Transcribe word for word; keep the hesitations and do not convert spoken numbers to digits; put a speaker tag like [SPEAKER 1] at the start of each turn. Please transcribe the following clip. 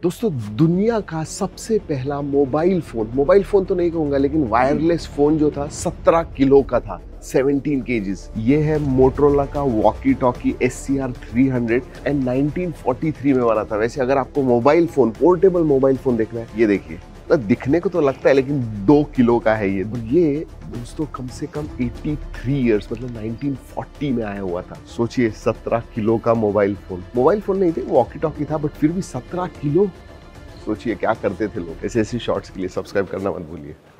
[SPEAKER 1] दोस्तों दुनिया का सबसे पहला मोबाइल फोन, मोबाइल फोन तो नहीं कहूंगा लेकिन वायरलेस फोन जो था सत्रह किलो का था, सत्रह केजीज। ये है मोटरोला का walkie talkie S C R three hundred and nineteen forty three में बना था। वैसे अगर आपको mobile phone, portable mobile phone देखना है, ये देखिए। तो दिखने को तो लगता है लेकिन दो किलो का है ये। और ये दोस्तों कम से कम तिरासी इयर्स मतलब नाइनटीन फोर्टी में आया हुआ था। सोचिए सत्रह किलो का मोबाइल फोन। मोबाइल फोन नहीं थे, वॉकी टॉकी था, बट फिर भी सत्रह किलो। सोचिए क्या करते थे लोग। ऐसे ऐसे शॉर्ट्स के लिए सब्सक्राइब करना मत भूलिए।